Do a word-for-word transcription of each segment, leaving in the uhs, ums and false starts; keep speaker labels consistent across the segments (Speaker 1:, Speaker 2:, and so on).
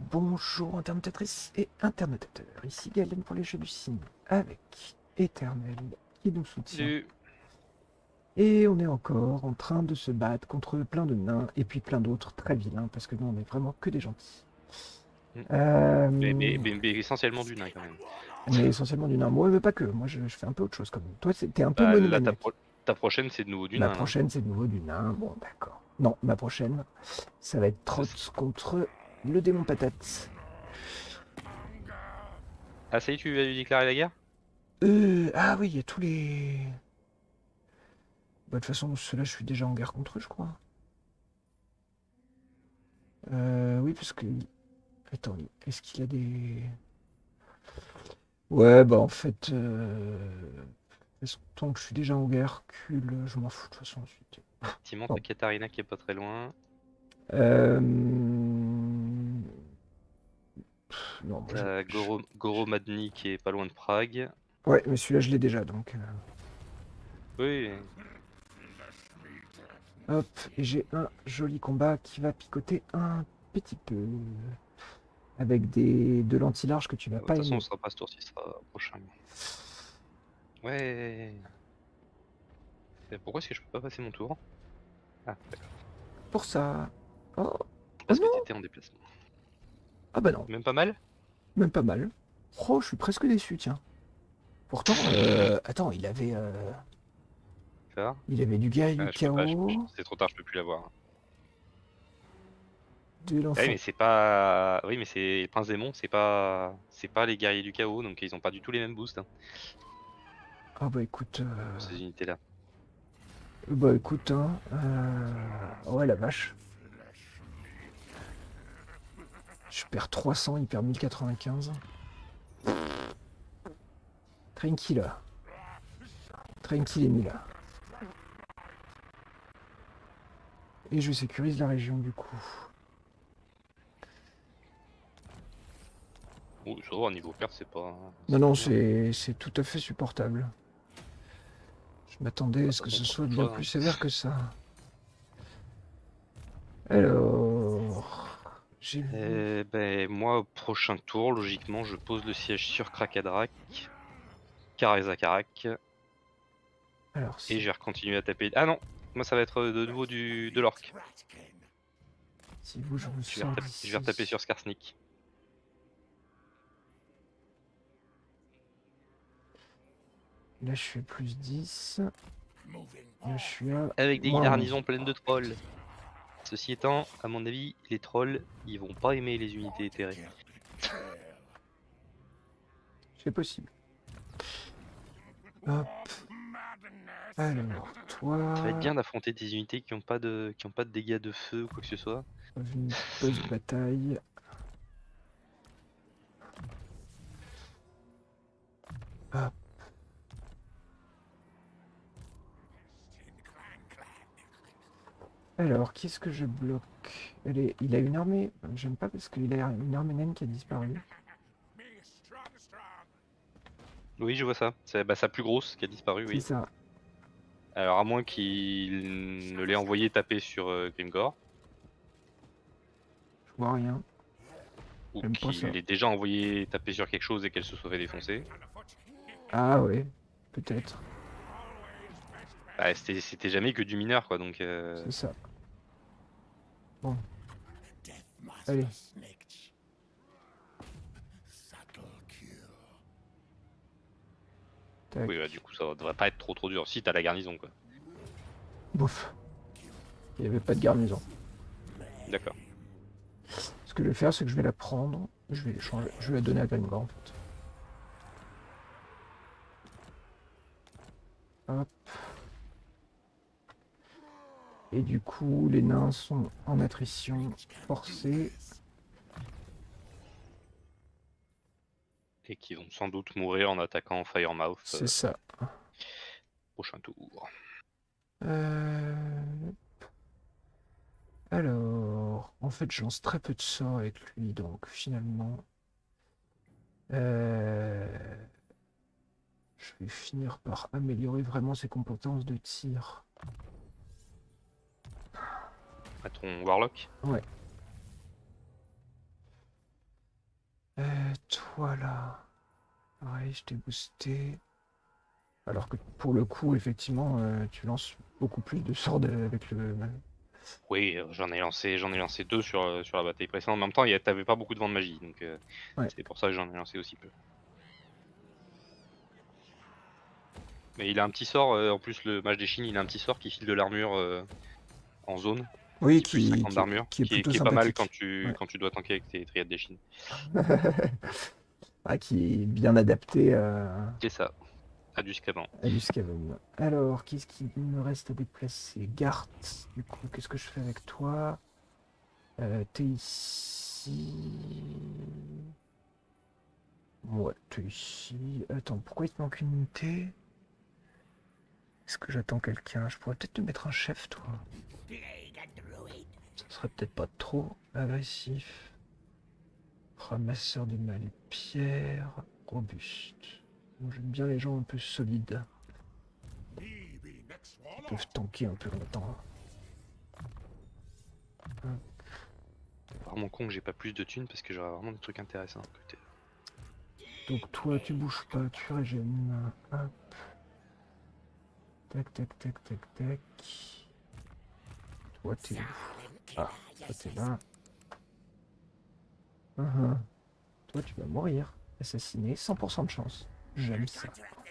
Speaker 1: bonjour internautatrices et internautateurs, ici Galen pour les jeux du cygne, avec Éternel qui nous soutient.
Speaker 2: Salut.
Speaker 1: Et on est encore en train de se battre contre plein de nains et puis plein d'autres très vilains, parce que nous on est vraiment que des gentils.
Speaker 2: Mm.
Speaker 1: Euh...
Speaker 2: Mais, mais, mais, mais essentiellement du nain quand même.
Speaker 1: Mais essentiellement du nain, moi mais pas que, moi je, je fais un peu autre chose quand même. Toi t'es un peu
Speaker 2: Bah, là, ta,
Speaker 1: monomaniaque.
Speaker 2: pro ta prochaine c'est de nouveau du
Speaker 1: Ma
Speaker 2: nain.
Speaker 1: prochaine c'est de nouveau du nain, bon d'accord. Non, ma prochaine, ça va être Trotz contre le démon patate.
Speaker 2: Ah ça y est, tu vas lui déclarer la guerre?
Speaker 1: Euh, ah oui, il y a tous les... Bah, de toute façon, ceux-là, je suis déjà en guerre contre eux, je crois. Euh, oui, parce que... Attends, est-ce qu'il a des... Ouais, bah en fait... Euh... Tant que je suis déjà en guerre, cul, je m'en fous de toute façon ensuite.
Speaker 2: Effectivement,
Speaker 1: Bon.
Speaker 2: t'as Katarina qui est pas très loin.
Speaker 1: Euh... Non, moi je...
Speaker 2: T'as Goro, Goro Madni qui est pas loin de Prague.
Speaker 1: Ouais, mais celui-là, je l'ai déjà, donc... euh,
Speaker 2: Oui.
Speaker 1: Hop, et j'ai un joli combat qui va picoter un petit peu. Avec des... de l'anti-large que tu vas
Speaker 2: De toute
Speaker 1: pas
Speaker 2: façon,
Speaker 1: aimer.
Speaker 2: on sera pas ce tour-ci, ce sera prochain. Ouais. Et pourquoi est-ce que je peux pas passer mon tour? Ah, d'accord.
Speaker 1: Pour ça... Oh,
Speaker 2: Parce
Speaker 1: oh
Speaker 2: que
Speaker 1: non.
Speaker 2: t'étais en déplacement.
Speaker 1: Ah bah non.
Speaker 2: Même pas mal?
Speaker 1: Même pas mal. Oh, je suis presque déçu, tiens. Pourtant, euh, attends, il avait, euh,
Speaker 2: Ça
Speaker 1: il avait du gars, du
Speaker 2: ah, je peux pas, je-
Speaker 1: chaos,
Speaker 2: c'est trop tard, je peux plus l'avoir.
Speaker 1: de
Speaker 2: Ah oui,
Speaker 1: l'enfant.
Speaker 2: mais c'est pas. Oui, mais c'est Prince Démon, c'est pas. C'est pas les guerriers du chaos, donc ils ont pas du tout les mêmes boosts, hein,
Speaker 1: Ah bah écoute, euh,
Speaker 2: ces unités-là.
Speaker 1: bah écoute, hein, euh, ouais la vache. Je perds trois cents, il perd mille quatre-vingt-quinze. Tranquille. Tranquille Emile. Et je sécurise la région du coup.
Speaker 2: Oh, ça va, niveau perte, c'est pas.
Speaker 1: Non, non,
Speaker 2: pas bien.
Speaker 1: c'est tout à fait supportable. Je m'attendais à
Speaker 2: Bah,
Speaker 1: ce
Speaker 2: de
Speaker 1: que
Speaker 2: toute
Speaker 1: ce
Speaker 2: façon,
Speaker 1: soit
Speaker 2: pas le
Speaker 1: bien
Speaker 2: choix,
Speaker 1: plus
Speaker 2: hein.
Speaker 1: sévère que ça. Alors... J'ai vu...
Speaker 2: Eh ben, moi, au prochain tour, logiquement, je pose le siège sur Krakadrak, Karazakarak,
Speaker 1: Alors
Speaker 2: et
Speaker 1: si...
Speaker 2: je vais continuer à taper. Ah non, moi ça va être de nouveau du de l'orc.
Speaker 1: Si vous, je vous
Speaker 2: Je vais
Speaker 1: sors
Speaker 2: retaper, je vais retaper
Speaker 1: d'ici.
Speaker 2: sur Skarsnik.
Speaker 1: Là, je suis à plus dix. Là, je suis à
Speaker 2: Avec des
Speaker 1: moins onze.
Speaker 2: garnisons pleines de trolls. Ceci étant, à mon avis, les trolls, ils vont pas aimer les unités éthérées.
Speaker 1: C'est possible. Hop. Alors, toi...
Speaker 2: Ça va être bien d'affronter des unités qui ont pas de qui ont pas de dégâts de feu ou quoi que ce soit.
Speaker 1: Revenu post-bataille. Hop. Alors, qui est-ce que je bloque? Elle est... Il a une armée... J'aime pas parce qu'il a une armée naine qui a disparu.
Speaker 2: Oui, je vois ça. C'est bah, sa plus grosse qui a disparu,
Speaker 1: C'est
Speaker 2: oui.
Speaker 1: ça.
Speaker 2: Alors à moins qu'il ne l'ait envoyé taper sur euh, Grimgor,
Speaker 1: Je vois rien.
Speaker 2: ou
Speaker 1: J'aime pas
Speaker 2: qu'il
Speaker 1: ça.
Speaker 2: l'ait déjà envoyé taper sur quelque chose et qu'elle se soit fait défoncer.
Speaker 1: Ah ouais, peut-être.
Speaker 2: Bah, c'était c'était jamais que du mineur, quoi, donc... Euh...
Speaker 1: C'est ça. Bon. Allez. Tac.
Speaker 2: Oui, bah, du coup, ça devrait pas être trop trop dur. Si, t'as la garnison, quoi.
Speaker 1: Bouf. Il n'y avait pas de garnison.
Speaker 2: D'accord.
Speaker 1: Ce que je vais faire, c'est que je vais la prendre. Je vais, changer, je vais la donner à Grimgor, en fait. Hop. Et du coup, les nains sont en attrition forcée.
Speaker 2: Et qui vont sans doute mourir en attaquant Firemouth.
Speaker 1: C'est
Speaker 2: Euh,
Speaker 1: ça.
Speaker 2: prochain tour.
Speaker 1: Euh... Alors, en fait, je lance très peu de sorts avec lui, donc finalement... Euh... Je vais finir par améliorer vraiment ses compétences de tir.
Speaker 2: À ton Warlock.
Speaker 1: Ouais. toi là. Pareil, je t'ai boosté. Alors que pour le coup, effectivement, euh, tu lances beaucoup plus de sorts de- avec le.
Speaker 2: Oui, euh, j'en ai lancé, j'en ai lancé deux sur, euh, sur la bataille précédente. En même temps, il y a- t'avais pas beaucoup de vent de magie, donc euh,
Speaker 1: Ouais.
Speaker 2: c'est pour ça que j'en ai lancé aussi peu. Mais il a un petit sort, euh, en plus le mage des Chines, il a un petit sort qui file de l'armure euh, en zone.
Speaker 1: Oui,
Speaker 2: Petit plus
Speaker 1: qui,
Speaker 2: cinquante
Speaker 1: qui,
Speaker 2: d'armure,
Speaker 1: qui est
Speaker 2: qui est,
Speaker 1: plutôt
Speaker 2: qui est pas mal quand
Speaker 1: sympathique.
Speaker 2: tu,
Speaker 1: Ouais.
Speaker 2: quand tu dois tanker avec tes triades des Chines.
Speaker 1: Ah, qui est bien adapté à,
Speaker 2: C'est ça, à du Scaban.
Speaker 1: à du Skaven. Alors, qu'est-ce qu'il me reste à déplacer? Gart, du coup, qu'est-ce que je fais avec toi? euh, T'es ici. Ouais, t'es ici. Attends, pourquoi il te manque une unité? Est-ce que j'attends quelqu'un? Je pourrais peut-être te mettre un chef, toi. Ça serait peut-être pas trop agressif. Ramasseur de mal et pierre. Robuste. Moi, j'aime bien les gens un peu solides. Qui peuvent tanker un peu longtemps.
Speaker 2: C'est vraiment con que j'ai pas plus de thunes parce que j'aurais vraiment des trucs intéressants à côté.
Speaker 1: Donc toi, tu bouges pas, tu régènes. Hop. Tac, tac, tac, tac, tac. Toi, t'es où? Ah, toi, t'es là. Uh-huh. Toi, tu vas mourir. Assassiné, cent pour cent de chance. J'aime ça.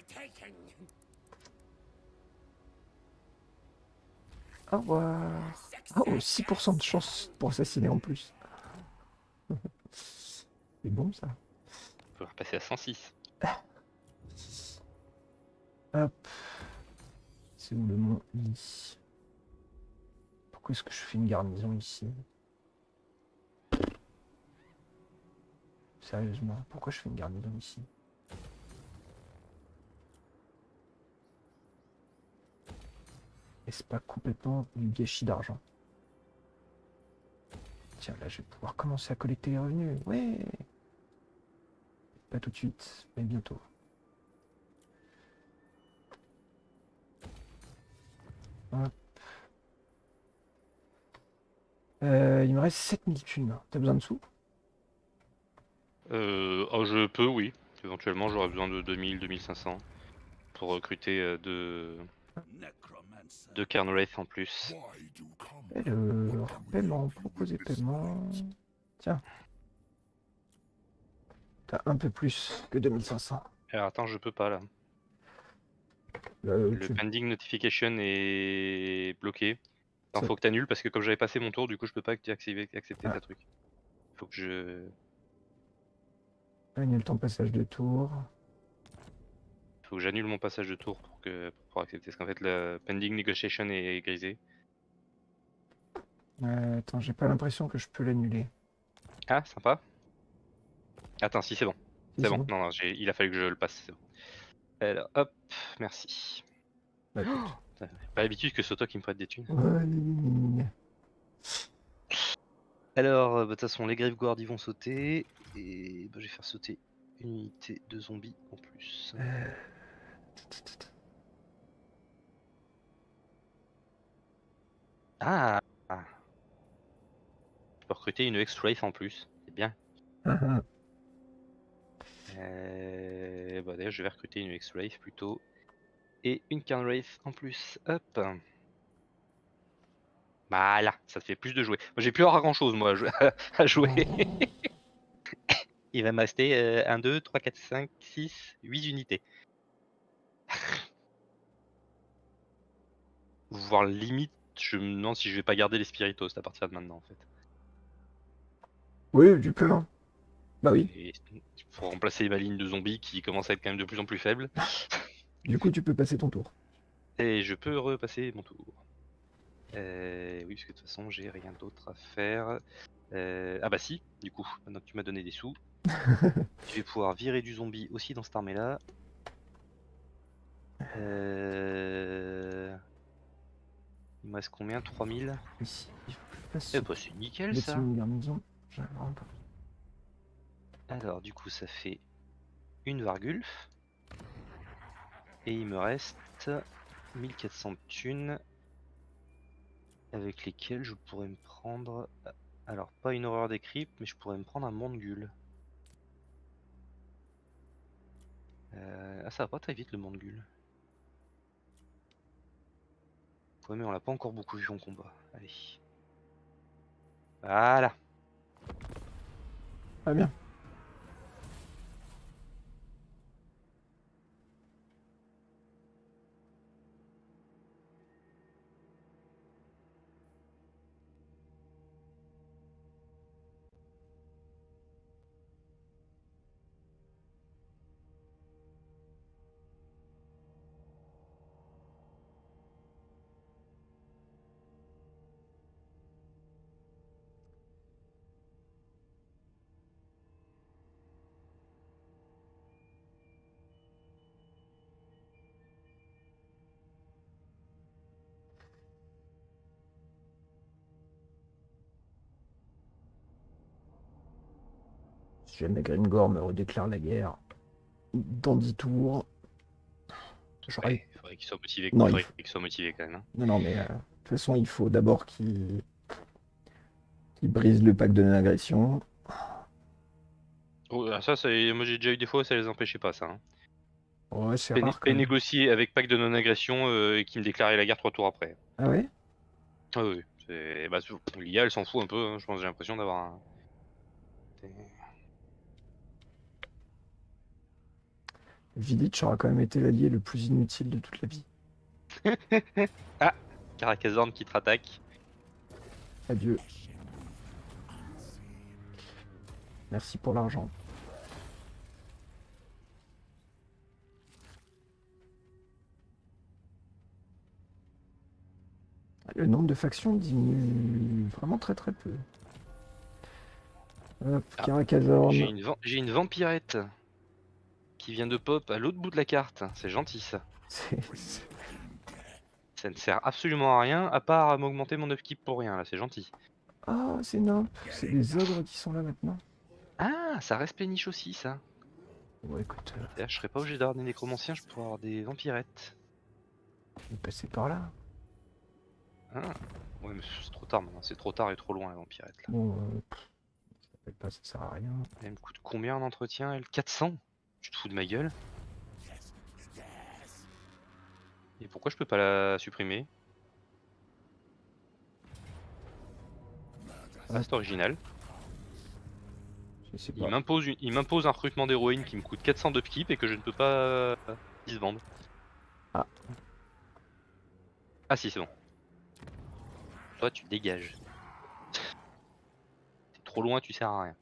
Speaker 1: Au revoir. Oh, six pour cent de chance pour assassiner en plus. C'est bon ça.
Speaker 2: On peut repasser à cent six.
Speaker 1: Hop. C'est où le mont Lee? Pourquoi est-ce que je fais une garnison ici? Sérieusement, pourquoi je fais une garnison ici? Est-ce pas complètement du gâchis d'argent? Tiens, là, je vais pouvoir commencer à collecter les revenus. Ouais. Pas tout de suite, mais bientôt. Hop. Euh, il me reste sept mille thunes. T'as besoin de sous?
Speaker 2: Euh, oh, je peux, oui. Éventuellement, j'aurais besoin de deux mille, deux mille cinq cents pour recruter euh, deux, deux Cairnwraith en plus.
Speaker 1: Alors, paiement, proposer paiement. Tiens. T'as un peu plus que deux mille cinq cents.
Speaker 2: Alors attends, je peux pas là.
Speaker 1: Euh,
Speaker 2: Le
Speaker 1: tu...
Speaker 2: pending notification est bloqué. Attends,
Speaker 1: ça-
Speaker 2: faut que t'annules parce que comme j'avais passé mon tour, du coup, je peux pas activer, accepter
Speaker 1: Ah,
Speaker 2: ta truc. Faut que je.
Speaker 1: annule ton passage de tour.
Speaker 2: Faut que j'annule mon passage de tour pour que pour pouvoir accepter. Parce qu'en fait, le pending negotiation est grisé.
Speaker 1: Euh, attends, j'ai pas l'impression que je peux l'annuler.
Speaker 2: Ah, sympa. Attends, si c'est bon.
Speaker 1: Si,
Speaker 2: C'est
Speaker 1: c'est
Speaker 2: bon.
Speaker 1: bon.
Speaker 2: Non, non, j'ai- il a fallu que je le passe. C'est bon. Alors, hop, merci.
Speaker 1: Bah écoute.
Speaker 2: Putain, pas l'habitude que ce soit toi qui me prête des thunes.
Speaker 1: Ouais.
Speaker 2: Alors, euh, bah, de toute façon, les Graveguards ils vont sauter. Et bah, je vais faire sauter une unité de zombies en plus.
Speaker 1: Euh,
Speaker 2: Ah, ah. Je peux recruter une X-Wraith en plus. C'est bien. Euh... Bah, d'ailleurs, je vais recruter une X-Wraith plutôt. Et une Cairnwraith en plus. Hop. Voilà, ça te fait plus de jouer. Moi, j'ai plus avoir grand chose, moi, à jou- à jouer. Il va me rester euh, un, deux, trois, quatre, cinq, six, huit unités. Voire limite, je me demande si je vais pas garder les Spiritos à partir de maintenant, en fait.
Speaker 1: Oui, tu peux, hein. Bah oui.
Speaker 2: Et pour remplacer ma ligne de zombies qui commence à être quand même de plus en plus faible.
Speaker 1: Du coup, tu peux passer ton tour.
Speaker 2: Et je peux repasser mon tour. Euh, oui, parce que de toute façon, j'ai rien d'autre à faire. Euh, ah bah si, du coup, maintenant que tu m'as donné des sous, je vais pouvoir virer du zombie aussi dans cette armée-là. Euh... Il me reste combien? trois mille?
Speaker 1: Ici, il faut que je fasse
Speaker 2: Eh bah c'est nickel ça.
Speaker 1: bâtiment de garnison. J'avais vraiment pas.
Speaker 2: Alors du coup ça fait une Vargulf. Et il me reste mille quatre cents thunes. Avec lesquelles je pourrais me prendre... Alors pas une horreur des cryptes, mais je pourrais me prendre un Mondgul. Ah, ça va pas très vite le Mangul. Ouais, mais on l'a pas encore beaucoup vu en combat. Allez. Voilà.
Speaker 1: Très bien. Si jamais Grimgor me redéclare la guerre dans dix tours, j'aurais...
Speaker 2: Ouais, faudrait qu'il soit motivé,
Speaker 1: Non, il
Speaker 2: faudrait
Speaker 1: faut...
Speaker 2: qu'il soit motivé quand même. Hein.
Speaker 1: Non, non, mais euh, de toute façon, il faut d'abord qu'il qu'il brise le pacte de non-agression.
Speaker 2: Oh, ah, ça, ça, moi j'ai déjà eu des fois, ça les empêchait pas ça. Hein.
Speaker 1: Ouais, c'est
Speaker 2: Pas,
Speaker 1: rare quand
Speaker 2: pas
Speaker 1: même.
Speaker 2: négocier avec pacte de non-agression euh, et qui me déclarait la guerre trois tours après.
Speaker 1: Ah ouais?
Speaker 2: Ah oui, c'est... Bah, l'I A elle s'en fout un peu, hein, je pense, j'ai l'impression d'avoir un...
Speaker 1: Village aura quand même été l'allié le plus inutile de toute la vie.
Speaker 2: Ah, Karakazorn qui te rattaque.
Speaker 1: Adieu. Merci pour l'argent. Le nombre de factions diminue vraiment très très peu. Hop,
Speaker 2: Ah,
Speaker 1: Karakazorn.
Speaker 2: J'ai une, j'ai une vampirette qui vient de pop à l'autre bout de la carte. C'est gentil ça.
Speaker 1: C'est- c'est-
Speaker 2: Ça ne sert absolument à rien à part à m'augmenter mon upkeep pour rien là, c'est gentil.
Speaker 1: Ah, c'est nimp. C'est des ogres qui sont là maintenant.
Speaker 2: Ah, ça reste péniche aussi ça.
Speaker 1: Bon, écoute, euh,
Speaker 2: C'est-à-dire, je serais pas obligé d'avoir des nécromanciens, je pourrais avoir des vampirettes.
Speaker 1: je vais passer par là.
Speaker 2: Ah, ouais, mais c'est trop tard maintenant, c'est trop tard et trop loin la vampirette là.
Speaker 1: Bon, euh, pff, ça s'appelle pas, ça sert à rien.
Speaker 2: Elle me coûte combien en entretien elle? quatre cents? Tu te fous de ma gueule? Et pourquoi je peux pas la supprimer? Ah, c'est original.
Speaker 1: Je sais
Speaker 2: Il
Speaker 1: pas.
Speaker 2: m'impose une... il m'impose un recrutement d'héroïne qui me coûte quatre cents d'upkeep et que je ne peux pas euh, disband.
Speaker 1: Ah.
Speaker 2: Ah si, c'est bon. Toi, tu dégages. T'es trop loin, tu sers à rien.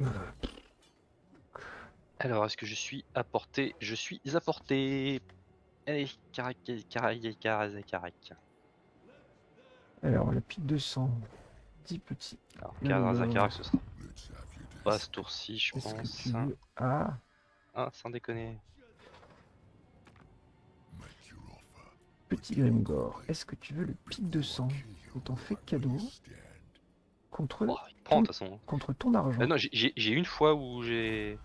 Speaker 2: Alors, est-ce que je suis à portée? Je suis à portée. Allez, carac, carac, carac, carac.
Speaker 1: Alors, le pic de sang. dix petits.
Speaker 2: Alors,
Speaker 1: Alors,
Speaker 2: Karazakarak, ce sera pas ce tour-ci, je
Speaker 1: Est-ce que
Speaker 2: pense.
Speaker 1: tu veux... Ah,
Speaker 2: Ah, sans déconner.
Speaker 1: petit Grimgor, est-ce que tu veux le pic de sang? On t'en fait cadeau contre,
Speaker 2: Oh, il prend
Speaker 1: ton...
Speaker 2: de toute façon.
Speaker 1: contre ton argent.
Speaker 2: Ah non, j'ai- j'ai j'ai une fois où j'ai.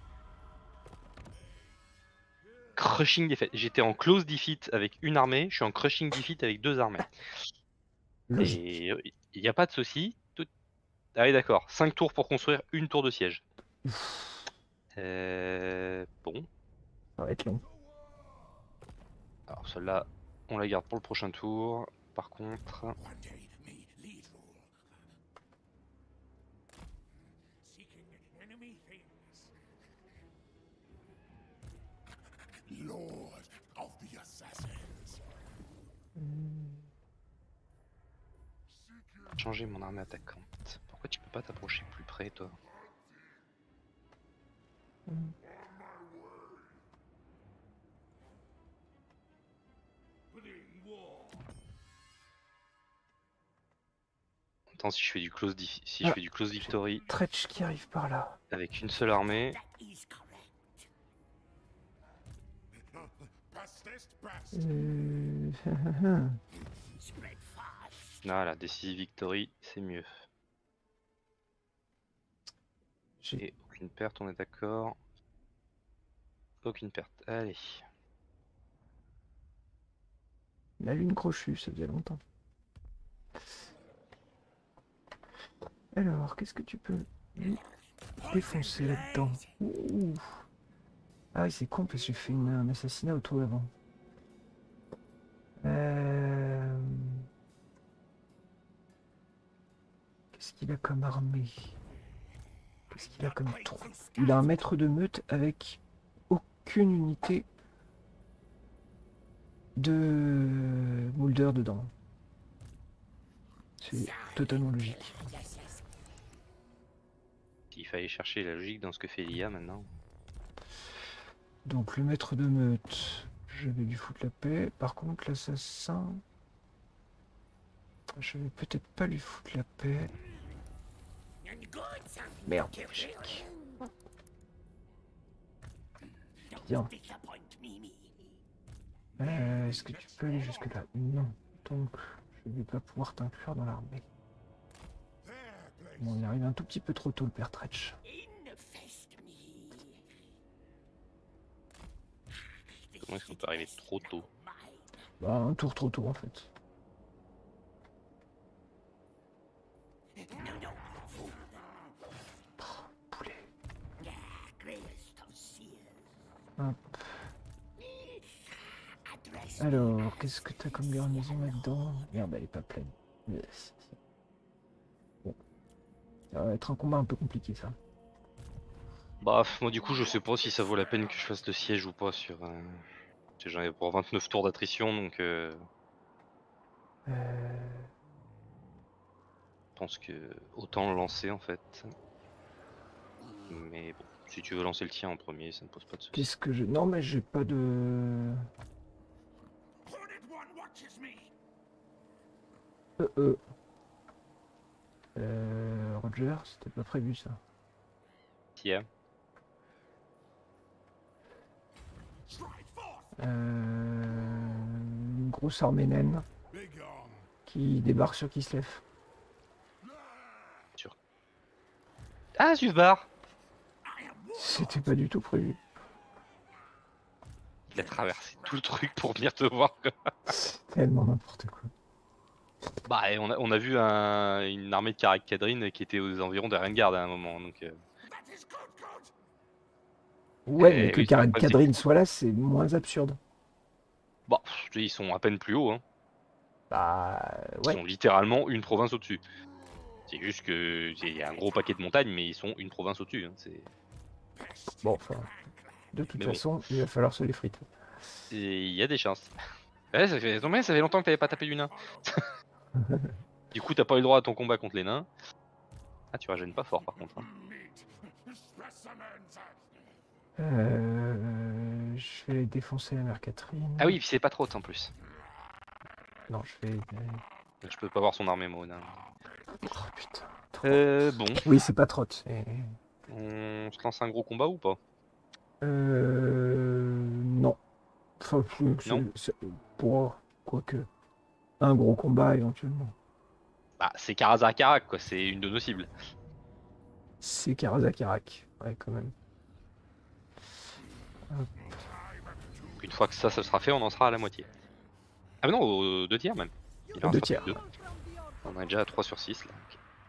Speaker 2: Crushing defeat. J'étais en close defeat avec une armée, je suis en crushing defeat avec deux armées.
Speaker 1: Logique.
Speaker 2: Et il n'y a pas de souci. Tout... Ah oui, d'accord. cinq tours pour construire une tour de siège. Euh... Bon.
Speaker 1: Ça va être long.
Speaker 2: Alors celle-là, on la garde pour le prochain tour. Par contre... Changer mon armée attaquante. Pourquoi tu peux pas t'approcher plus près, toi? Attends, si je fais du close, si
Speaker 1: Ah,
Speaker 2: je fais du close victory
Speaker 1: Tretch qui arrive par là.
Speaker 2: avec une seule armée.
Speaker 1: Euh...
Speaker 2: Voilà, décisive victory, c'est mieux. Et aucune perte, on est d'accord. Aucune perte, allez.
Speaker 1: La lune crochue, ça faisait longtemps. Alors, qu'est-ce que tu peux lui défoncer là-dedans? Ouh. Ah oui, c'est con parce que j'ai fait une- un assassinat auto avant. Euh... Qu'est-ce qu'il a comme armée? Qu'est-ce qu'il a comme tronc? Il a un maître de meute avec aucune unité de Mulder dedans. C'est totalement logique.
Speaker 2: Il fallait chercher la logique dans ce que fait l'I A maintenant.
Speaker 1: Donc le maître de meute, je vais lui foutre la paix. Par contre, l'assassin, je vais peut-être pas lui foutre la paix. Merde, échec. Bien. Euh, Est-ce que tu peux aller jusque là? Non. Donc, je vais pas pouvoir t'inclure dans l'armée. Bon, on arrive un tout petit peu trop tôt, le père Tretch.
Speaker 2: Comment est-ce qu'on peut arriver trop tôt?
Speaker 1: Bah, un tour trop tôt, en fait. Oh, poulet. Hop. Alors, qu'est-ce que t'as comme garnison là-dedans? Merde, elle est pas pleine. Yes. Bon. Ça va être un combat un peu compliqué, ça.
Speaker 2: Bah, moi du coup, je sais pas si ça vaut la peine que je fasse le siège ou pas sur. Euh... J'en ai pour vingt-neuf tours d'attrition, donc euh...
Speaker 1: Euh...
Speaker 2: je pense que autant le lancer en fait. Mais bon, si tu veux lancer le tien en premier, ça ne pose pas de soucis.
Speaker 1: Qu'est-ce que je... Non, mais j'ai pas de... Euh, euh. Euh, Roger, c'était pas prévu, ça.
Speaker 2: Tiens.
Speaker 1: Euh, une grosse armée naine qui débarque sur Kislev.
Speaker 2: Sur... Ah, Zufbar!
Speaker 1: C'était pas du tout prévu.
Speaker 2: Il a traversé tout le truc pour venir te voir.
Speaker 1: C'est tellement n'importe quoi.
Speaker 2: Bah, et on a, on a vu un, une armée de Karak Kadrin qui était aux environs de Rengarde à un moment, donc... Euh...
Speaker 1: Ouais,
Speaker 2: Et
Speaker 1: mais que
Speaker 2: oui,
Speaker 1: Karen
Speaker 2: après, c'est-
Speaker 1: Kadrin soit là, c'est moins absurde.
Speaker 2: Bah, ils sont à peine plus hauts, hein.
Speaker 1: Bah,
Speaker 2: Ils
Speaker 1: ouais.
Speaker 2: sont littéralement une province au-dessus. C'est juste que il y a un gros paquet de montagnes, mais ils sont une province au-dessus. Hein. C'est...
Speaker 1: Bon, enfin, de toute
Speaker 2: Mais bon.
Speaker 1: façon, il va falloir se les friter.
Speaker 2: Et il y a des chances. Ouais, ça fait, non, mais ça fait longtemps que t'avais pas tapé du nain. Du coup, t'as pas eu le droit à ton combat contre les nains. Ah, tu régènes pas fort par contre. Hein.
Speaker 1: Euh, je vais défoncer la mère Catherine.
Speaker 2: Ah oui, puis c'est pas trop en plus.
Speaker 1: Non, je vais...
Speaker 2: Je peux pas voir son armée, moi. Nain.
Speaker 1: Oh putain. Trop.
Speaker 2: Euh, bon.
Speaker 1: Oui, c'est pas trop. c'est-
Speaker 2: On se lance un gros combat ou pas?
Speaker 1: Euh... Non. Enfin, c'est-
Speaker 2: Non.
Speaker 1: c'est- pour... Quoique... Un gros combat, éventuellement.
Speaker 2: Bah, c'est Karazar Karak, quoi. C'est une de nos cibles.
Speaker 1: C'est Karazakarak. Ouais, quand même. Hop.
Speaker 2: Une fois que ça, ça sera fait, on en sera à la moitié. Ah, mais non, aux deux tiers même. Il en
Speaker 1: Deux
Speaker 2: restera
Speaker 1: tiers.
Speaker 2: plus que deux. On est déjà à trois sur six là.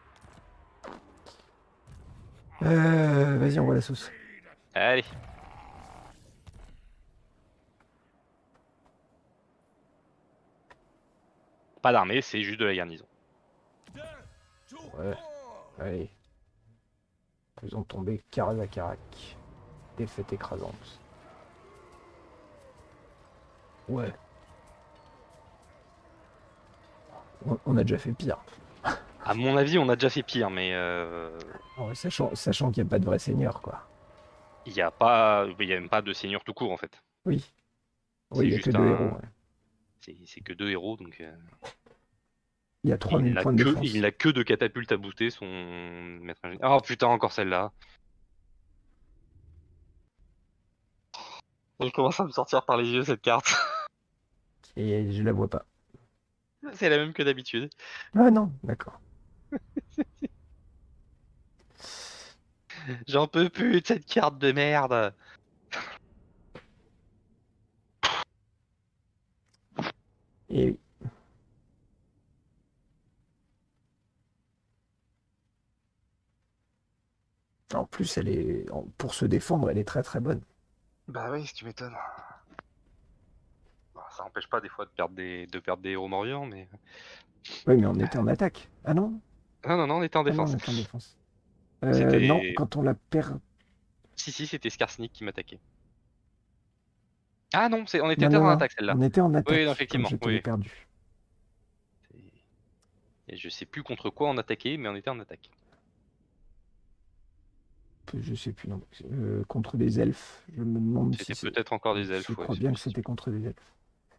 Speaker 1: Euh... Vas-y, on voit la sauce.
Speaker 2: Allez. Pas d'armée, c'est juste de la garnison.
Speaker 1: Ouais. Allez. Faisons tomber Karazakarak. Défaite écrasante. Ouais. On, on a déjà fait pire.
Speaker 2: À mon avis, on a déjà fait pire, mais euh,
Speaker 1: Ouais, sachant sachant qu'il n'y a pas de vrai seigneur, quoi.
Speaker 2: il n'y a pas, il y a même pas de seigneur tout court en fait.
Speaker 1: Oui.
Speaker 2: C'est
Speaker 1: Oui, il n'y a
Speaker 2: juste
Speaker 1: que deux
Speaker 2: un-
Speaker 1: héros. Ouais.
Speaker 2: C'est c'est que deux héros, donc euh,
Speaker 1: Il y a
Speaker 2: il
Speaker 1: trois mille
Speaker 2: n'a
Speaker 1: points de
Speaker 2: que,
Speaker 1: défense.
Speaker 2: il n'a que de catapultes à booster son maître ingénieur. Oh putain, encore celle-là. Elle commence à me sortir par les yeux cette carte.
Speaker 1: Et je la vois pas.
Speaker 2: C'est la même que d'habitude.
Speaker 1: Ah non, d'accord.
Speaker 2: J'en peux plus de cette carte de merde.
Speaker 1: Et oui. En plus, elle est en- pour se défendre, elle est très très bonne.
Speaker 2: Bah oui, si tu m'étonnes. Bah, ça empêche pas des fois de perdre des, de perdre des héros morts-vivants, mais...
Speaker 1: Oui, mais on était en attaque. Ah non?
Speaker 2: Non, non, non, on était en
Speaker 1: Ah non, on
Speaker 2: défense.
Speaker 1: était en défense. Euh, non,
Speaker 2: C'était...
Speaker 1: quand on la perd...
Speaker 2: Si, si, c'était Skarsnik qui m'attaquait. Ah non, c'est... on était
Speaker 1: Non,
Speaker 2: peut-être
Speaker 1: non,
Speaker 2: en
Speaker 1: non,
Speaker 2: attaque celle-là.
Speaker 1: on était en
Speaker 2: Oui, non,
Speaker 1: attaque quand
Speaker 2: effectivement,
Speaker 1: je te l'ai
Speaker 2: oui.
Speaker 1: perdu.
Speaker 2: Et je sais plus contre quoi on attaquait, mais on était en attaque.
Speaker 1: Je sais plus, non. Euh, contre des elfes. Je me demande si
Speaker 2: C'était
Speaker 1: c'est...
Speaker 2: peut-être encore des
Speaker 1: Je
Speaker 2: elfes, ouais,
Speaker 1: crois
Speaker 2: c'est
Speaker 1: bien que
Speaker 2: possible.
Speaker 1: c'était contre des elfes.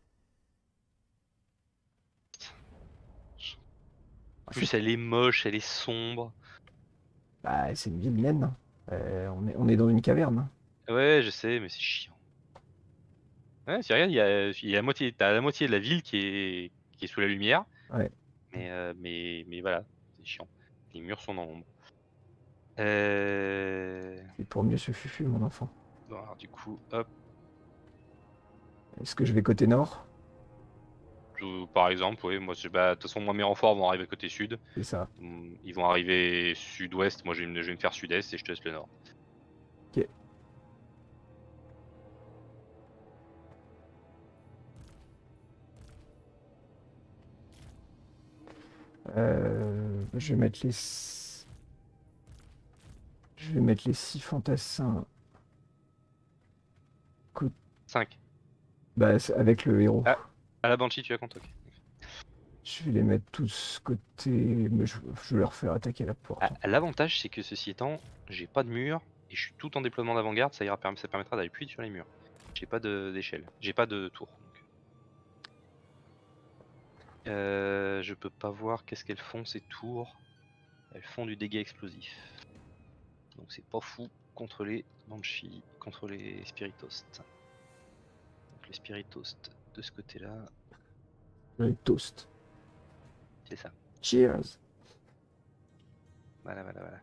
Speaker 2: En plus, elle est moche, elle est sombre.
Speaker 1: Bah, c'est une ville naine. Euh, on, est, on est dans une caverne.
Speaker 2: Ouais, je sais, mais c'est chiant. Ouais, tu regardes, il y a, il y a la moitié, t'as la moitié de la ville qui est, qui est sous la lumière,
Speaker 1: Ouais.
Speaker 2: mais, euh, mais, mais voilà, c'est chiant. Les murs sont dans l'ombre. Euh...
Speaker 1: C'est pour mieux se fufu, mon enfant.
Speaker 2: Bon, alors, du coup, hop,
Speaker 1: Est-ce que je vais côté nord?
Speaker 2: je- par exemple, oui, moi, je- bah, de toute façon, moi, mes renforts vont arriver côté sud.
Speaker 1: C'est ça.
Speaker 2: Hum, Ils vont arriver sud-ouest, moi, je vais, me- je vais me faire sud-est et je te laisse le nord.
Speaker 1: Ok. Euh, je vais mettre les... Je vais mettre les six fantassins côté...
Speaker 2: cinq.
Speaker 1: Bah, c'est avec le héros.
Speaker 2: Ah, à la Banshee, tu as compte, ok.
Speaker 1: Je vais les mettre tous côté... Mais je, je vais leur faire attaquer la porte.
Speaker 2: Ah, l'avantage, c'est que ceci étant, j'ai pas de mur et je suis tout en déploiement d'avant-garde, ça, ira, ça permettra d'aller plus vite sur les murs. J'ai pas de- d'échelle, j'ai pas de tour. Donc. Euh, je peux pas voir qu'est-ce qu'elles font ces tours. Elles font du dégât explosif. Donc c'est pas fou contre les Banshee, contre les Spiritost. Donc les Spiritost de ce côté-là,
Speaker 1: Les toast.
Speaker 2: c'est ça.
Speaker 1: Cheers.
Speaker 2: Voilà, voilà, voilà.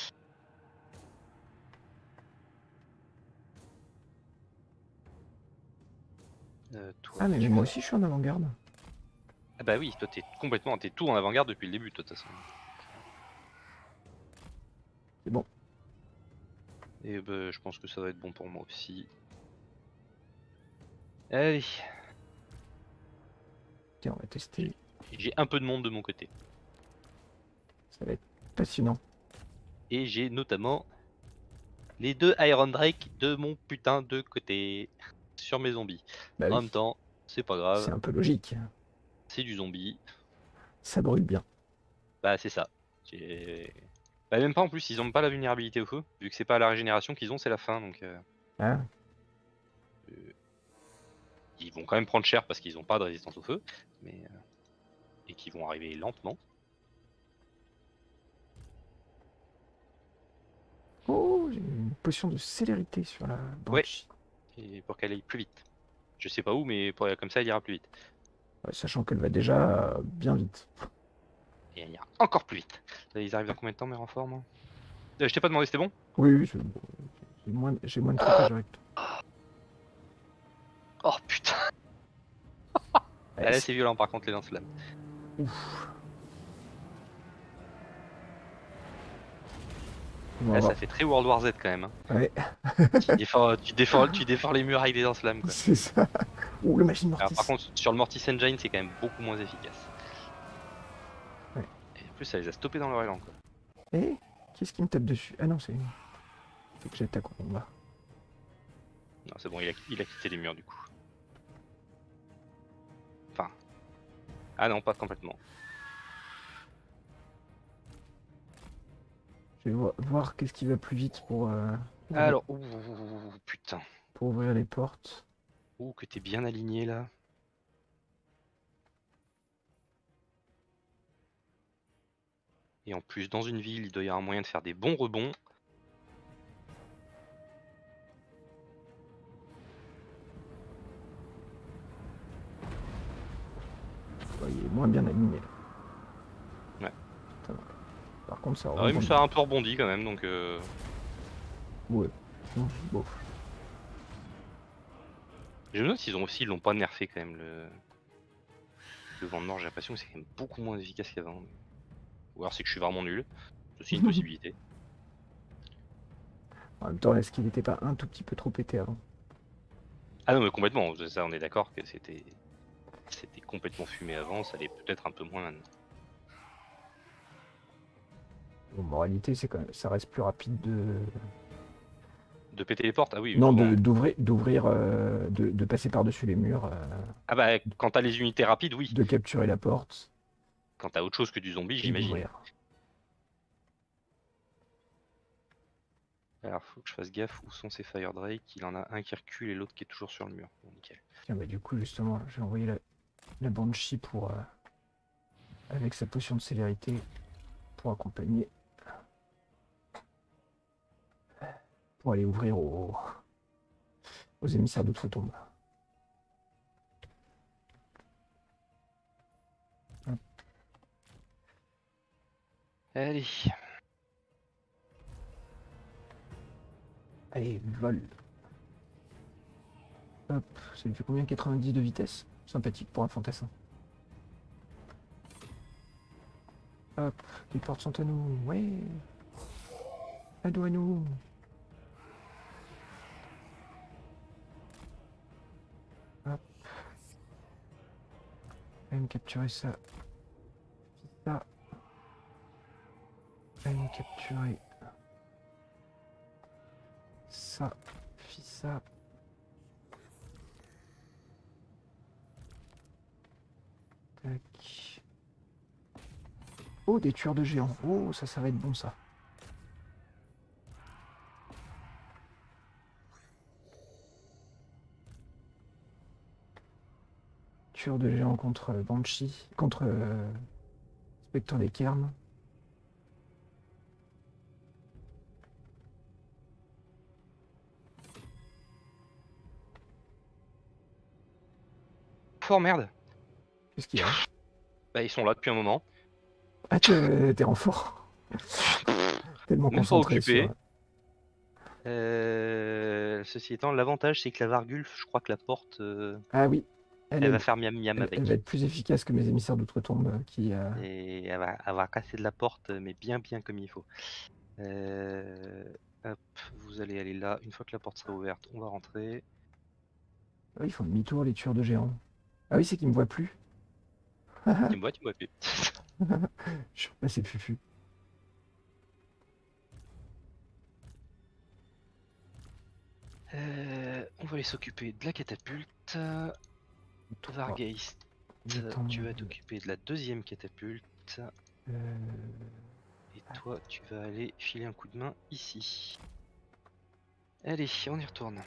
Speaker 2: Euh, toi,
Speaker 1: Ah, mais, mais
Speaker 2: tu
Speaker 1: moi
Speaker 2: as-
Speaker 1: aussi, je suis en avant-garde.
Speaker 2: Ah bah oui, toi t'es complètement, t'es tout en avant-garde depuis le début de toute façon.
Speaker 1: C'est bon.
Speaker 2: Et bah, je pense que ça va être bon pour moi aussi. Allez,
Speaker 1: Tiens, on va tester.
Speaker 2: j'ai un peu de monde de mon côté.
Speaker 1: Ça va être passionnant.
Speaker 2: Et j'ai notamment les deux Iron Drake de mon putain de côté sur mes zombies.
Speaker 1: Bah
Speaker 2: En
Speaker 1: oui,
Speaker 2: même temps, c'est pas
Speaker 1: c'est
Speaker 2: grave,
Speaker 1: un peu logique.
Speaker 2: c'est du zombie.
Speaker 1: Ça brûle bien.
Speaker 2: Bah c'est ça. J'ai- Bah même pas en plus, ils ont pas la vulnérabilité au feu. Vu que c'est pas la régénération qu'ils ont, c'est la fin. Donc euh,
Speaker 1: Ah,
Speaker 2: euh, ils vont quand même prendre cher parce qu'ils ont pas de résistance au feu. Mais, euh, et qu'ils vont arriver lentement.
Speaker 1: oh, j'ai une potion de célérité sur la Banshee.
Speaker 2: Et pour qu'elle aille plus vite. Je sais pas où, mais pour... comme ça, elle ira plus vite.
Speaker 1: Ouais, sachant qu'elle va déjà euh, bien vite.
Speaker 2: Et elle ira encore plus vite. Ils arrivent dans combien de temps, mes renforts, moi euh, Je t'ai pas demandé, c'était bon
Speaker 1: Oui, oui, c'est bon. J'ai moins, j'ai moins de trucages avec toi.
Speaker 2: Oh putain.
Speaker 1: Ouais,
Speaker 2: Ah, là,
Speaker 1: c'est-
Speaker 2: c'est violent, par contre, les lance-flammes.
Speaker 1: Ouf. On va
Speaker 2: Là,
Speaker 1: voir.
Speaker 2: ça fait très World War Z quand même. Hein.
Speaker 1: Ouais,
Speaker 2: Tu, défends, tu, défends, tu défends les murs avec des lance-flammes, quoi.
Speaker 1: c'est ça. Ouh, le machine
Speaker 2: Alors,
Speaker 1: mortis.
Speaker 2: par contre, sur le Mortis Engine, c'est quand même beaucoup moins efficace.
Speaker 1: Ouais.
Speaker 2: Et en plus, ça les a stoppés dans leur élan, quoi.
Speaker 1: Eh, qu'est-ce qui me tape dessus? Ah non, c'est... Faut que j'attaque au combat.
Speaker 2: Non, c'est bon, il a, il a quitté les murs, du coup. Enfin... Ah non, pas complètement.
Speaker 1: Je vais vo- voir qu'est-ce qui va plus vite pour, euh, ouvrir-
Speaker 2: Alors, ouh, ouh, ouh, ouh, putain.
Speaker 1: pour ouvrir les portes.
Speaker 2: Ouh, que t'es bien aligné, là. Et en plus, dans une ville, il doit y avoir un moyen de faire des bons rebonds.
Speaker 1: Ouais, il est moins bien aligné.
Speaker 2: Ouais.
Speaker 1: Ça va. Par contre, ça
Speaker 2: Ah oui, mais
Speaker 1: rebondit.
Speaker 2: ça a un peu rebondi quand même, donc... Euh...
Speaker 1: Ouais. Non, bof.
Speaker 2: Je me demande s'ils ont aussi, ils l'ont pas nerfé quand même, le... Le vent de mort, j'ai l'impression que c'est quand même beaucoup moins efficace qu'avant. Ou alors c'est que je suis vraiment nul. C'est aussi une possibilité.
Speaker 1: En même temps, est-ce qu'il n'était pas un tout petit peu trop pété avant?
Speaker 2: Ah non mais complètement, ça on est d'accord que c'était c'était complètement fumé avant, ça l'est peut-être un peu moins maintenant.
Speaker 1: Bon, en réalité, c'est quand même, ça reste plus rapide de.
Speaker 2: De péter les portes? Ah oui,
Speaker 1: Non,
Speaker 2: clairement.
Speaker 1: de- d'ouvrir, d'ouvrir, euh, de, de passer par-dessus les murs, euh,
Speaker 2: Ah bah quand t'as les unités rapides, oui.
Speaker 1: de capturer la porte
Speaker 2: Quand t'as autre chose que du zombie,
Speaker 1: et
Speaker 2: j'imagine.
Speaker 1: d'ouvrir.
Speaker 2: Alors faut que je fasse gaffe où sont ces Fire Drake, il en a un qui recule et l'autre qui est toujours sur le mur. Bon, nickel.
Speaker 1: Tiens, bah du coup, justement, j'ai envoyé la, la Banshee pour, euh, avec sa potion de célérité pour accompagner, pour aller ouvrir aux, aux émissaires d'outre-tombe.
Speaker 2: Allez.
Speaker 1: Allez, vol. Hop, ça lui fait combien? quatre-vingt-dix de vitesse? Sympathique pour un fantassin. Hop, les portes sont à nous. Ouais. À nous, à nous. Hop. Allez me capturer ça. Ça. Allez me capturer ça. Fis ça. Tac. Oh, des tueurs de géants. Oh, ça, ça va être bon, ça. Tueurs de géants contre euh, Banshee. Contre euh, Spectre des Cairns.
Speaker 2: Oh merde.
Speaker 1: Qu'est-ce qu'il y a?
Speaker 2: Bah ils sont là depuis un moment.
Speaker 1: Ah, t'es t'es en fort. Tellement
Speaker 2: Même pas
Speaker 1: concentré
Speaker 2: occupé.
Speaker 1: sur.
Speaker 2: Euh, ceci étant, l'avantage c'est que la Vargulf, je crois que la porte, euh,
Speaker 1: Ah oui. Elle,
Speaker 2: elle
Speaker 1: est-
Speaker 2: va faire miam miam
Speaker 1: elle, elle
Speaker 2: avec.
Speaker 1: va être plus efficace que mes émissaires d'outre-tombe euh, qui. euh,
Speaker 2: Et elle va, elle va casser de la porte, mais bien bien comme il faut. Euh, hop, vous allez aller là. Une fois que la porte sera ouverte, on va rentrer.
Speaker 1: Ah oui, ils font demi-tour, les tueurs de géants. Ah oui, c'est qu'ils me voient plus.
Speaker 2: Tu me vois, tu me vois plus.
Speaker 1: Je suis repassé fufu.
Speaker 2: Euh, on va aller s'occuper de la catapulte.
Speaker 1: Trois.
Speaker 2: Vargeist,
Speaker 1: Le temps
Speaker 2: tu
Speaker 1: de-
Speaker 2: vas t'occuper de la deuxième catapulte.
Speaker 1: Euh,
Speaker 2: Et toi, tu vas aller filer un coup de main ici. Allez, on y retourne.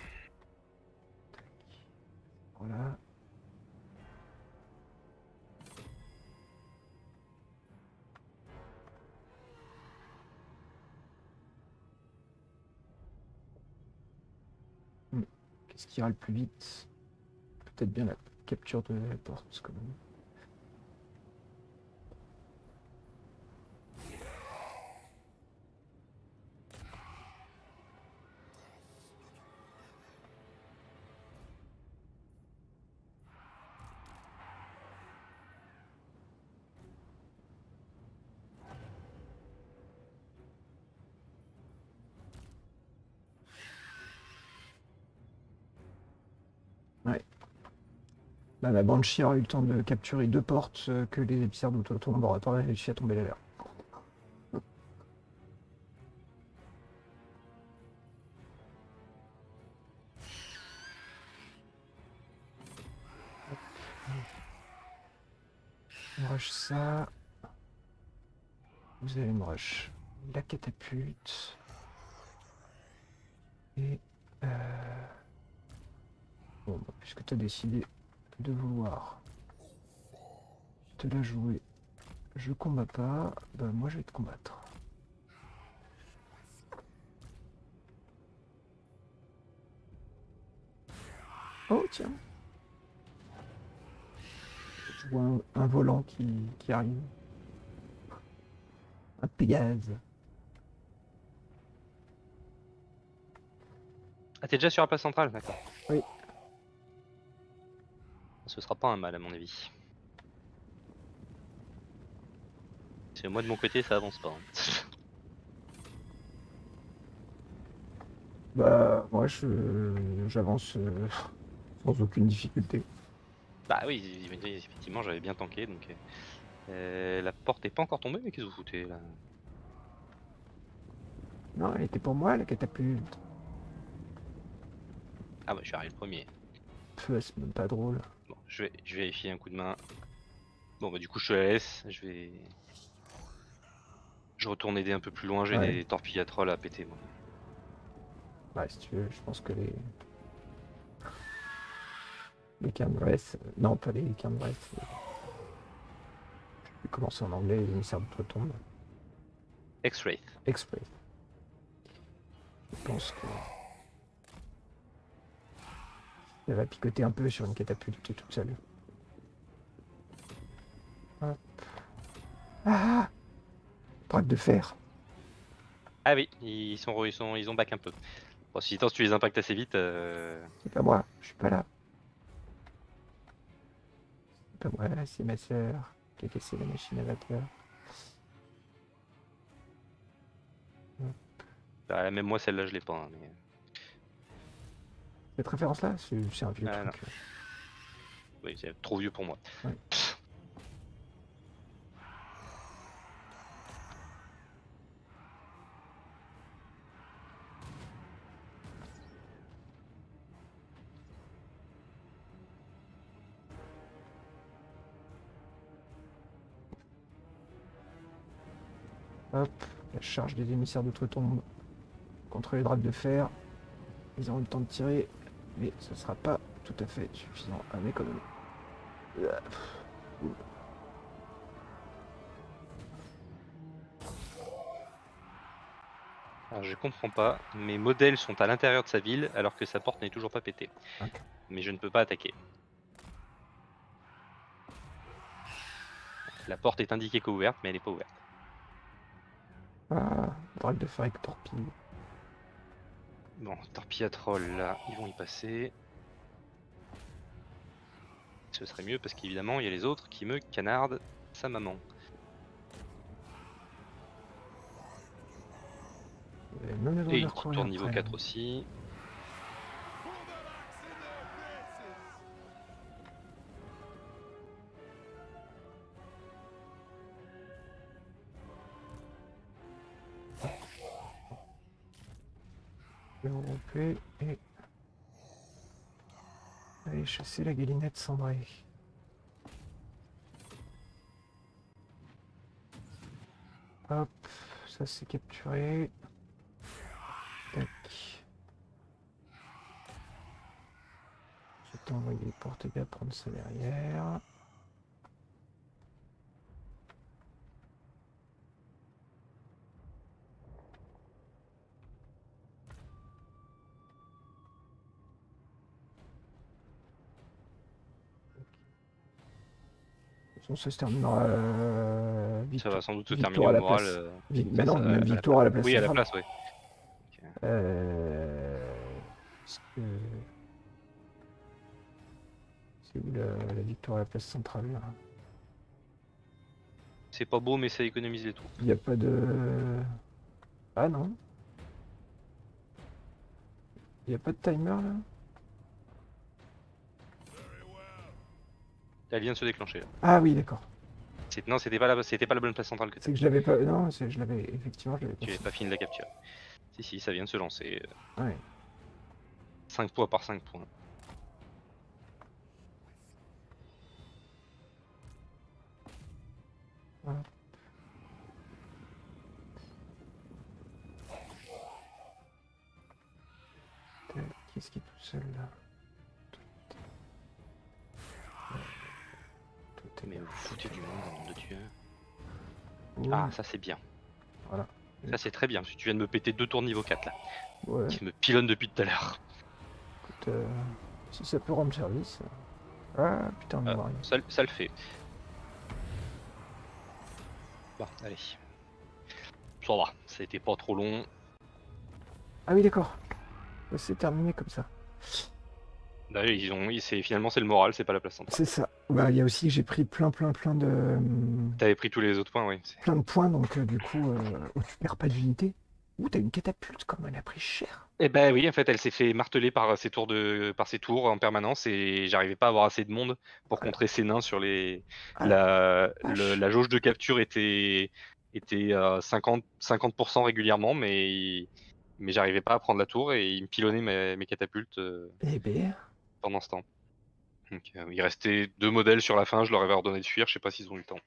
Speaker 1: Voilà. Hmm. Qu'est-ce qui ira le plus vite? Peut-être bien la capture de la porte, quand même. Ouais. Bah, ma Banshee aura eu le temps de capturer deux portes euh, que les émissaires d'outre-tombe n'auraient pas réussi à tomber là. On rush ça. Vous allez me rush la catapulte. Et... Euh... Bon, bah, puisque tu as décidé de vouloir te la jouer, je combats pas, bah moi je vais te combattre. Oh tiens. Je vois un, un volant qui, qui arrive. Un Pégase.
Speaker 2: Ah, t'es déjà sur la place centrale, d'accord.
Speaker 1: Oui.
Speaker 2: Ce sera pas un mal à mon avis. Parce que moi de mon côté ça avance pas. Hein.
Speaker 1: Bah moi je j'avance euh, Sans aucune difficulté.
Speaker 2: Bah oui, effectivement, j'avais bien tanké, donc... Euh, la porte est pas encore tombée, mais qu'est-ce que vous foutez, là?
Speaker 1: Non, elle était pour moi, la catapulte.
Speaker 2: Ah bah, je suis arrivé le premier.
Speaker 1: Pff, c'est même pas drôle.
Speaker 2: Bon, je vais, je vais vérifier un coup de main. Bon bah du coup je te la laisse, je vais... Je retourne aider un peu plus loin, j'ai
Speaker 1: Ouais.
Speaker 2: des torpilles à troll à péter moi.
Speaker 1: Ouais, si tu veux, je pense que les... Les Cairnwraiths... euh, Non, pas les Cairnwraiths. Les... Je vais commencer en anglais, les émissaires d'outre-tombe.
Speaker 2: X-Ray.
Speaker 1: X-Wraith. Je pense que... Elle va picoter un peu sur une catapulte toute seule. Hop. Ah! Drague de fer.
Speaker 2: Ah oui, ils sont, ils sont, ils ont back un peu. Bon, si tant si tu les impactes assez vite... Euh...
Speaker 1: C'est pas moi, je suis pas là. C'est pas moi, c'est ma sœur qui a cassé la machine à vapeur.
Speaker 2: Bah, même moi celle-là je l'ai pas. Hein, mais...
Speaker 1: Cette référence-là, c'est un vieux
Speaker 2: Ah,
Speaker 1: truc.
Speaker 2: non. Oui, c'est trop vieux pour moi.
Speaker 1: Ouais. Hop, la charge des émissaires d'outre-tombe contre les dragues de fer. Ils auront le temps de tirer, mais ce sera pas tout à fait suffisant à m'économiser.
Speaker 2: Alors je comprends pas, mes modèles sont à l'intérieur de sa ville alors que sa porte n'est toujours pas pétée.
Speaker 1: Okay.
Speaker 2: Mais je ne peux pas attaquer. La porte est indiquée qu'ouverte, mais elle n'est pas ouverte.
Speaker 1: Ah, drague de fer avec torpille.
Speaker 2: Bon, torpille à troll, là, ils vont y passer. Ce serait mieux parce qu'évidemment, il y a les autres qui me canardent sa maman.
Speaker 1: Et, même les
Speaker 2: Et une petite tour niveau
Speaker 1: après,
Speaker 2: quatre
Speaker 1: hein.
Speaker 2: aussi.
Speaker 1: Je vais regrouper et aller chasser la galinette cendrée. Hop, ça c'est capturé. Tac. Je vais t'envoyer pour t'aider à prendre ça derrière. Ça se terminera. Euh,
Speaker 2: Ça va sans doute se
Speaker 1: victoire
Speaker 2: terminer
Speaker 1: à
Speaker 2: au
Speaker 1: la
Speaker 2: moral.
Speaker 1: place.
Speaker 2: Euh,
Speaker 1: Vi
Speaker 2: ça,
Speaker 1: bah non,
Speaker 2: ça,
Speaker 1: même
Speaker 2: à
Speaker 1: victoire
Speaker 2: la
Speaker 1: à la place.
Speaker 2: Oui, à la
Speaker 1: centrale.
Speaker 2: place, oui. Okay.
Speaker 1: Euh... Que... C'est où la, la victoire à la place centrale là?
Speaker 2: C'est pas beau, mais ça économise les troupes.
Speaker 1: Il n'y a pas de. Ah non. Il n'y a pas de timer là?
Speaker 2: Elle vient de se déclencher là.
Speaker 1: Ah oui, d'accord.
Speaker 2: Non, c'était pas, la... pas la bonne place centrale que
Speaker 1: c'est que je l'avais pas. Non, je l'avais. Effectivement, je l'avais pas.
Speaker 2: Tu n'avais pas fini de la capture. Si, si, ça vient de se lancer.
Speaker 1: Ouais.
Speaker 2: cinq points par cinq points.
Speaker 1: Voilà. Qu'est-ce qui est tout seul là? Tout est...
Speaker 2: Mais vous foutez du monde, nom de Dieu.
Speaker 1: Ouais.
Speaker 2: Ah, ça c'est bien.
Speaker 1: Voilà.
Speaker 2: Ça c'est très bien, parce que tu viens de me péter deux tours niveau quatre là.
Speaker 1: Ouais.
Speaker 2: Qui me pilonne depuis tout à l'heure.
Speaker 1: Écoute, euh, si ça peut rendre service. Ah putain,
Speaker 2: euh,
Speaker 1: euh,
Speaker 2: ça, ça le fait. Bon, allez. Ça va, ça a été pas trop long.
Speaker 1: Ah oui, d'accord. C'est terminé comme ça.
Speaker 2: Là, ils ont, c'est finalement c'est le moral, c'est pas la place centrale.
Speaker 1: C'est ça. Bah, il y a aussi que j'ai pris plein, plein, plein de.
Speaker 2: T'avais pris tous les autres points, oui.
Speaker 1: Plein de points, donc euh, du coup, euh, oh, tu perds pas d'unité. Ouh, t'as une catapulte, comme elle a pris cher.
Speaker 2: Eh ben oui, en fait, elle s'est fait marteler par ses tours de, par ses tours en permanence et j'arrivais pas à avoir assez de monde pour
Speaker 1: Voilà.
Speaker 2: contrer ses nains sur les.
Speaker 1: Ah la
Speaker 2: La, le-
Speaker 1: vache.
Speaker 2: la jauge de capture était était à cinquante cinquante pour cent régulièrement, mais mais j'arrivais pas à prendre la tour et il me pilonnait mes, mes catapultes euh,
Speaker 1: Eh ben,
Speaker 2: pendant ce temps. Donc, euh, il restait deux modèles sur la fin, je leur avais ordonné de fuir, je sais pas s'ils ont eu le temps.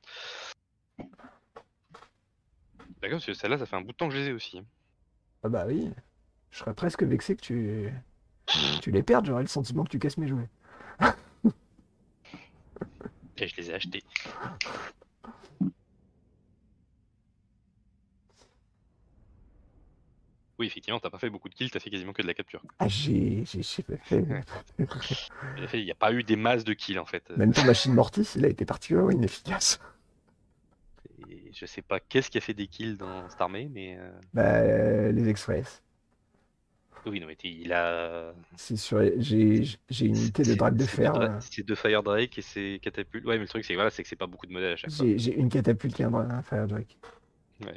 Speaker 2: D'accord, parce que celle-là, ça fait un bout de temps que je les ai aussi.
Speaker 1: ah bah oui. Je serais presque vexé que tu, tu les perdes, j'aurais le sentiment que tu casses mes jouets.
Speaker 2: Et je les ai achetés. Oui, effectivement, t'as pas fait beaucoup de kills, t'as fait quasiment que de la capture.
Speaker 1: Ah, j'ai j'ai- j'ai pas fait.
Speaker 2: Il n'y a pas eu des masses de kills en fait.
Speaker 1: Même ton machine mortis, il a été particulièrement inefficace.
Speaker 2: Et je sais pas qu'est-ce qui a fait des kills dans cette armée, mais euh,
Speaker 1: Bah, euh, les express.
Speaker 2: oui, non, mais t'es- il a.
Speaker 1: C'est sur. J'ai j'ai une unité de
Speaker 2: C'est
Speaker 1: drague de
Speaker 2: c'est deux,
Speaker 1: fer.
Speaker 2: dra-
Speaker 1: euh,
Speaker 2: c'est deux Fire Drake et c'est catapultes. Ouais, mais le truc, c'est voilà, c'est que c'est pas beaucoup de modèles à chaque fois.
Speaker 1: J'ai j'ai une catapulte et un dra- un Fire Drake.
Speaker 2: Ouais.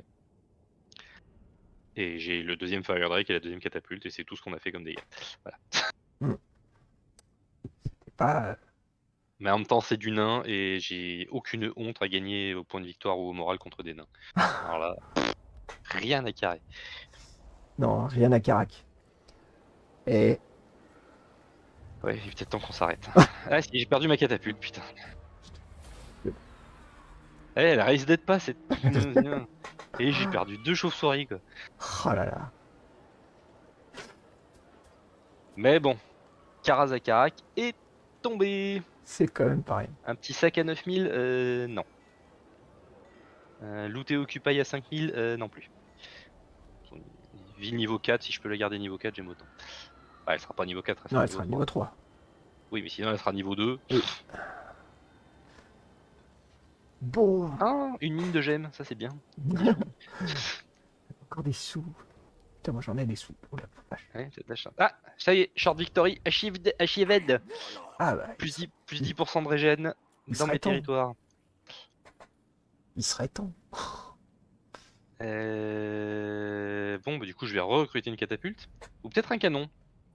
Speaker 2: Et j'ai le deuxième Fire Drake et la deuxième catapulte, et c'est tout ce qu'on a fait comme dégâts. Voilà.
Speaker 1: Hmm. C'est pas.
Speaker 2: Mais en même temps, c'est du nain, et j'ai aucune honte à gagner au point de victoire ou au moral contre des nains. Alors là, rien à carrer.
Speaker 1: Non, rien à Carac. Et.
Speaker 2: Ouais, il est peut-être temps qu'on s'arrête. Ah si, j'ai perdu ma catapulte, putain. Eh, elle risque d'être pas cette. Et j'ai perdu deux chauves-souris quoi.
Speaker 1: Oh là là.
Speaker 2: Mais bon, Karazakarak est tombé.
Speaker 1: C'est quand même pareil.
Speaker 2: Un petit sac à neuf mille, euh, non. Euh, Looter Occupy à cinq mille, euh, non plus. Ville niveau quatre, si je peux la garder niveau quatre, j'aime autant. Ouais, elle sera pas niveau quatre, elle sera
Speaker 1: Non, elle
Speaker 2: niveau
Speaker 1: sera
Speaker 2: trois.
Speaker 1: niveau trois.
Speaker 2: Oui, mais sinon elle sera niveau deux.
Speaker 1: Oui. Bon.
Speaker 2: Ah, une mine de gemmes, ça c'est bien.
Speaker 1: Encore des sous. Putain, moi j'en ai des sous. Oh la vache.
Speaker 2: Ouais, c'est de la chance. Ah, ça y est, Short Victory, achieved, achieved.
Speaker 1: Ah bah,
Speaker 2: Plus
Speaker 1: il,
Speaker 2: dix, plus dix pour cent de régène
Speaker 1: il
Speaker 2: dans
Speaker 1: serait
Speaker 2: mes
Speaker 1: temps.
Speaker 2: territoires.
Speaker 1: Il serait temps.
Speaker 2: Euh... Bon, bah du coup je vais recruter une catapulte. Ou peut-être un canon.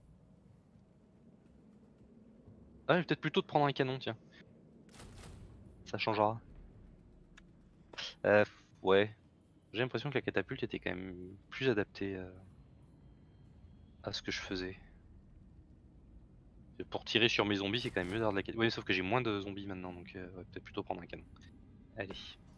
Speaker 2: Ah, je vais peut-être plutôt de prendre un canon, tiens. Ça changera. Euh, ouais. J'ai l'impression que la catapulte était quand même plus adaptée euh, à ce que je faisais. Pour tirer sur mes zombies, c'est quand même mieux d'avoir de la catapulte. Oui, sauf que j'ai moins de zombies maintenant, donc euh, ouais, peut-être plutôt prendre un canon. Allez.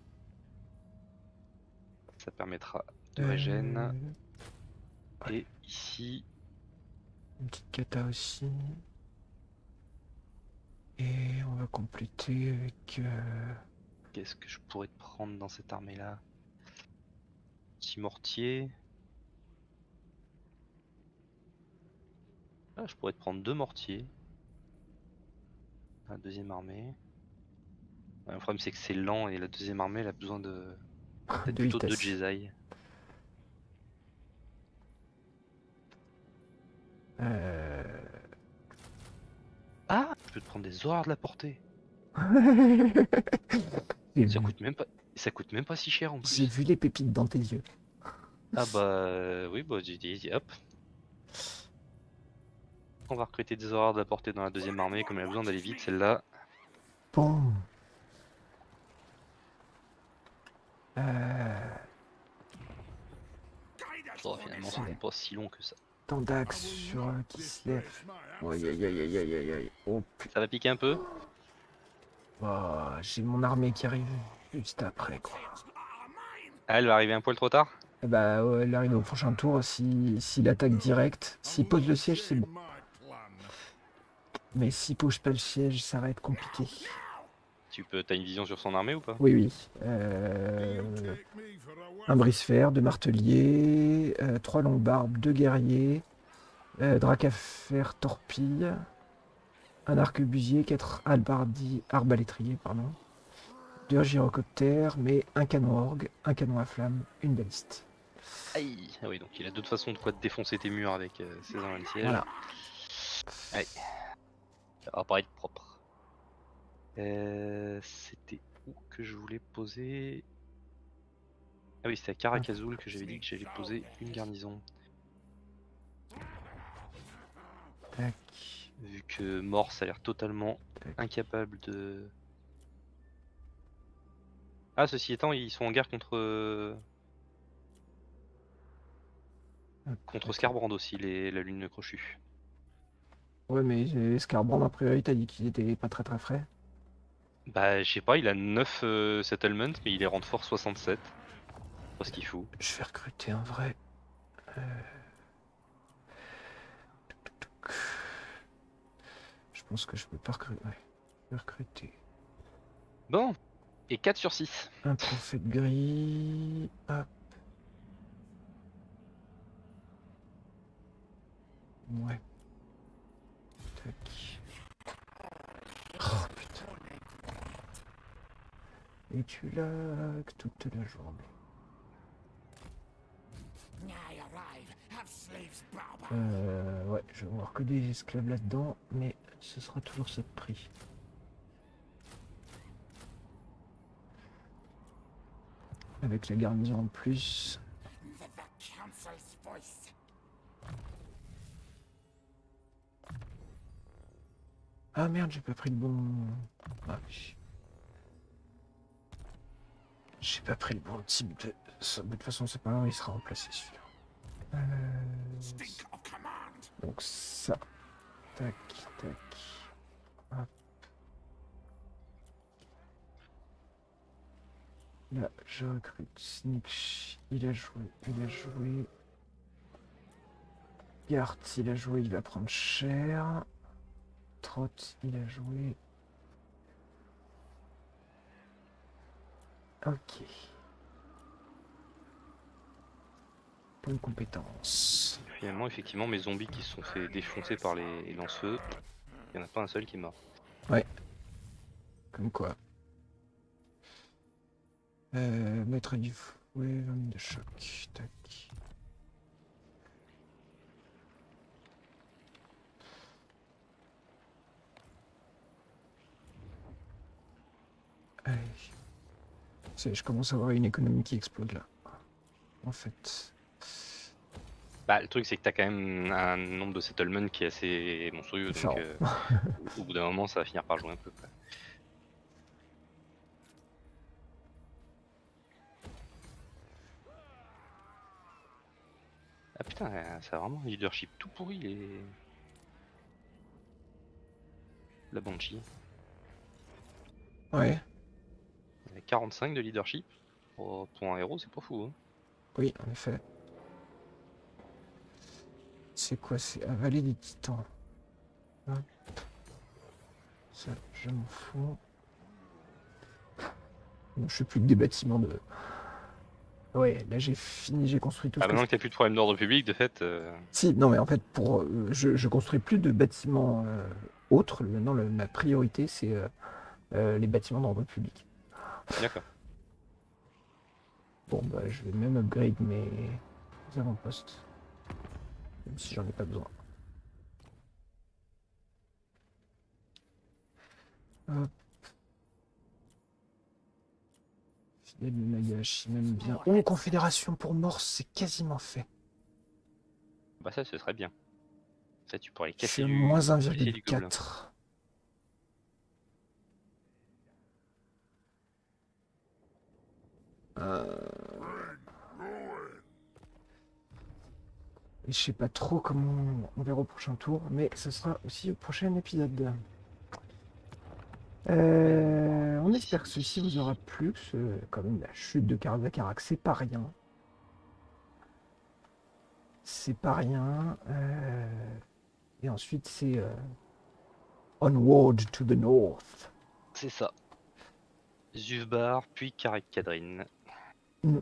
Speaker 2: Ça permettra de régène.
Speaker 1: Euh,
Speaker 2: Et ici,
Speaker 1: Une petite cata aussi. Et on va compléter avec. euh,
Speaker 2: qu'est-ce que je pourrais prendre dans cette armée-là? Petit mortier. Ah, je pourrais te prendre deux mortiers. La deuxième armée. Ouais, le problème c'est que c'est lent et la deuxième armée elle a besoin de. Peut-être
Speaker 1: de
Speaker 2: plutôt deux
Speaker 1: vitesse.
Speaker 2: Jedi.
Speaker 1: Euh...
Speaker 2: Ah, je peux te prendre des horreurs de la portée.
Speaker 1: J'ai
Speaker 2: Ça
Speaker 1: vu.
Speaker 2: coûte même pas. Ça coûte même pas si cher en
Speaker 1: J'ai
Speaker 2: plus.
Speaker 1: vu les pépites dans tes yeux.
Speaker 2: Ah bah euh, oui, bah j'ai dit hop. On va recruter des horreurs de la portée dans la deuxième armée, comme elle a besoin d'aller vite celle-là.
Speaker 1: Bon. Euh...
Speaker 2: Oh, finalement c'était pas si long que ça.
Speaker 1: Tant d'axes sur un qui se lève. Aïe aïe aïe aïe aïe aïe aïe. Oh putain.
Speaker 2: Ça va piquer un peu.
Speaker 1: Oh, j'ai mon armée qui arrive juste après quoi.
Speaker 2: Ah, elle va arriver un poil trop tard.
Speaker 1: Eh bah ouais, elle arrive au prochain tour si s'il attaque direct. S'il pose le siège, c'est bon. Mais s'il pose pas le siège, ça va être compliqué.
Speaker 2: Tu peux, t'as une vision sur son armée ou pas?
Speaker 1: Oui, oui. Euh, Un brise-fer, deux marteliers, euh, trois longues barbes, deux guerriers, euh, drac à fer, torpille, un arquebusier, quatre halbardiers, arbalétriers, pardon, deux gyrocoptères, mais un canon orgue, un canon à flamme, une baliste.
Speaker 2: Aïe. Ah oui, donc il a de toute façon de quoi te défoncer tes murs avec euh, ses armes de siège.
Speaker 1: Voilà.
Speaker 2: Ouais. Ça va pas être propre. Euh, C'était où que je voulais poser? Ah oui, c'était à Karakazul que j'avais dit que j'allais poser une garnison.
Speaker 1: Tac.
Speaker 2: Vu que Morse a l'air totalement
Speaker 1: Tac.
Speaker 2: incapable de... Ah, ceci étant, ils sont en guerre contre...
Speaker 1: Hop,
Speaker 2: Contre
Speaker 1: attends.
Speaker 2: Scarbrand aussi, les... la lune crochue.
Speaker 1: Ouais, mais euh, Scarbrand, a priori, t'as dit qu'il était pas très très frais.
Speaker 2: Bah, je sais pas, il a neuf euh, settlements, mais il est rend fort soixante-sept. Pas ce qu'il faut.
Speaker 1: Je vais recruter un vrai. Euh... tuc, tuc, tuc. Je pense que je peux pas recruter. Ouais. Je vais recruter.
Speaker 2: Bon, et quatre sur six.
Speaker 1: Un prophète gris. Hop. Ouais. Tac. Oh putain. Et tu lag toute la journée. Euh, ouais, je vais voir que des esclaves là-dedans, mais ce sera toujours ce prix. Avec la garnison en plus. Ah merde, j'ai pas pris le bon... Ah oui. J'ai pas pris le bon type de... De toute façon, c'est pas grave, il sera remplacé celui-là. Euh... Donc ça. Tac, tac. Hop. Là, je recrute Snitch. Il a joué, il a joué. Gart, il a joué, il va prendre cher. Trot, il a joué. Ok. Bonne compétence.
Speaker 2: Finalement, effectivement, mes zombies qui se sont fait défoncer par les lance-feux, il n'y en a pas un seul qui est mort.
Speaker 1: Ouais. Comme quoi. Euh, maître du fouet, homme de choc. Tac. Allez. C'est, je commence à avoir une économie qui explose là. En fait.
Speaker 2: Bah, le truc, c'est que t'as quand même un nombre de settlements qui est assez monstrueux, donc euh, au, au bout d'un moment, ça va finir par jouer un peu. Quoi. Ah putain, ça a vraiment un leadership tout pourri, les... la Banshee.
Speaker 1: Ouais.
Speaker 2: Il y a quarante-cinq de leadership. Oh, pour un héros, c'est pas fou. Hein.
Speaker 1: Oui, en effet. C'est quoi? C'est avaler des titans. Hop. Ça, je m'en fous. Bon, je fais plus que des bâtiments de... Ouais, là j'ai fini, j'ai construit tout
Speaker 2: Ah,
Speaker 1: ce que
Speaker 2: maintenant
Speaker 1: je...
Speaker 2: que t'as plus de problème d'ordre public, de fait... Euh...
Speaker 1: Si, non mais en fait, pour, euh, je, je construis plus de bâtiments euh, autres. Maintenant, le, ma priorité, c'est euh, euh, les bâtiments d'ordre public.
Speaker 2: D'accord.
Speaker 1: Bon, bah, je vais même upgrade mes avant-postes. Même si j'en ai pas besoin. Hop. Fidèle de Nagashi, même bien. Oh, confédération pour Morse, c'est quasiment fait.
Speaker 2: Bah ça, ce serait bien. Ça, tu pourrais
Speaker 1: Je
Speaker 2: casser
Speaker 1: suis à
Speaker 2: du...
Speaker 1: moins
Speaker 2: casser du gobelin.
Speaker 1: un virgule quatre. Euh... Et je sais pas trop comment on verra au prochain tour, mais ce sera aussi au prochain épisode. Euh, on espère que ceci vous aura plu, que ce, quand même la chute de Karazakarak, c'est pas rien. C'est pas rien. Euh, et ensuite c'est euh, Onward to the North.
Speaker 2: C'est ça. Zuvbar, puis Karak-Kadrin.
Speaker 1: Mm.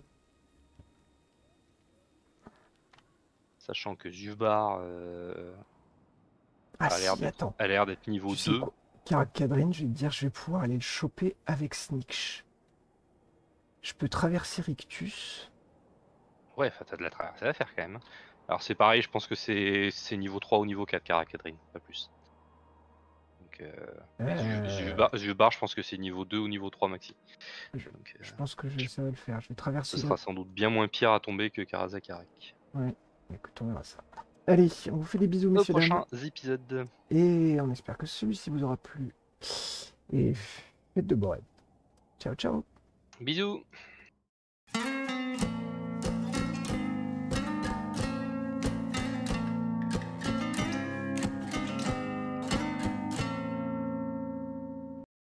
Speaker 2: Sachant que Zuvbar euh,
Speaker 1: Ah
Speaker 2: a l'air
Speaker 1: si,
Speaker 2: d'être
Speaker 1: attends.
Speaker 2: a l'air d'être niveau
Speaker 1: Tu sais
Speaker 2: deux.
Speaker 1: quoi? Karak-Kadrin, je vais te dire, je vais pouvoir aller le choper avec Snitch. Je peux traverser Rictus.
Speaker 2: Ouais, enfin, t'as de la traversée à faire quand même. Alors c'est pareil, je pense que c'est c'est niveau trois ou niveau quatre Karak-Kadrin, pas plus. Donc Donc, euh,
Speaker 1: Euh,
Speaker 2: mais ce vieux- ce vieux bar, ce vieux bar, je pense que c'est niveau deux ou niveau trois maxi.
Speaker 1: Je,
Speaker 2: Donc, euh,
Speaker 1: je pense que je vais essayer de le faire. Je vais
Speaker 2: ce
Speaker 1: traverser
Speaker 2: sera
Speaker 1: là.
Speaker 2: sans doute bien moins pire à tomber que Karazakarek.
Speaker 1: Ouais, écoute, on verra ça. Allez, on vous fait des bisous,
Speaker 2: Au
Speaker 1: messieurs, dames.
Speaker 2: prochain épisode.
Speaker 1: Et on espère que celui-ci vous aura plu. Et faites de beaux rêves. Ciao, ciao.
Speaker 2: Bisous.